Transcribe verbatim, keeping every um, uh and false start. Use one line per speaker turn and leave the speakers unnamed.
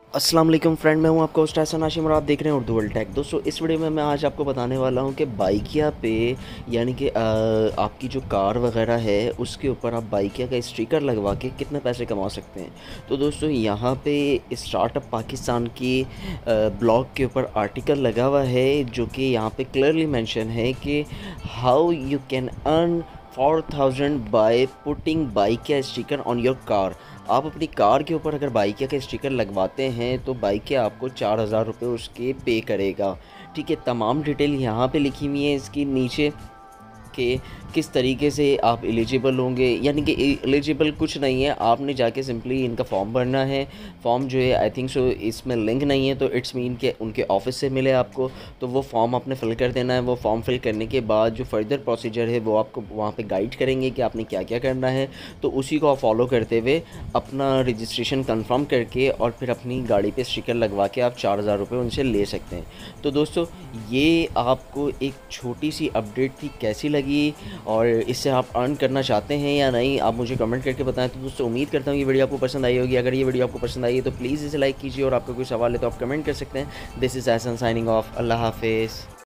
अस्सलाम वालेकुम फ्रेंड, मैं हूं आपका होस्ट एहसन हाशिम और आप देख रहे हैं उर्दू वर्ल्ड टेक। दोस्तों, इस वीडियो में मैं आज आपको बताने वाला हूं कि बाइकिया पे यानी कि अ, आपकी जो कार वगैरह है उसके ऊपर आप बाइकिया का स्टिकर लगवा के कितने पैसे कमा सकते हैं। तो दोस्तों, यहां पे स्टार्टअप पाकिस्तान की ब्लॉग के ऊपर आर्टिकल लगा हुआ है जो कि यहां पे क्लियरली मेंशन है कि how you can earn four thousand by putting Bykea sticker on your car. आप अपनी कार के ऊपर अगर बाइकिया का स्टिकर लगवाते हैं तो बाइकिया आपको चार हज़ार रुपये उसके पे करेगा। ठीक है, तमाम डिटेल यहाँ पे लिखी हुई है इसकी नीचे कि किस तरीके से आप एलिजिबल होंगे। यानी कि एलिजिबल कुछ नहीं है, आपने जाके सिंपली इनका फॉर्म भरना है। फॉर्म जो है आई थिंक सो इसमें लिंक नहीं है, तो इट्स मीन के उनके ऑफिस से मिले आपको, तो वो फॉर्म आपने फ़िल कर देना है। वो फॉर्म फिल करने के बाद जो फर्दर प्रोसीजर है वो आपको वहाँ पे गाइड करेंगे कि आपने क्या क्या करना है। तो उसी को आप फॉलो करते हुए अपना रजिस्ट्रेशन कंफर्म करके और फिर अपनी गाड़ी पे स्टिकर लगवा के आप चार हज़ार रुपये उनसे ले सकते हैं। तो दोस्तों, ये आपको एक छोटी सी अपडेट थी, कैसी लगी और इससे आप अर्न करना चाहते हैं या नहीं, आप मुझे कमेंट करके बताएं। तो दोस्तों, उम्मीद करता हूँ ये वीडियो आपको पसंद आई होगी। अगर ये वीडियो आपको पसंद आई है तो प्लीज़ इसे लाइक कीजिए और आपका कोई सवाल है तो आप कमेंट कर सकते हैं। This is Ahsan signing off. अल्लाह हाफिज़।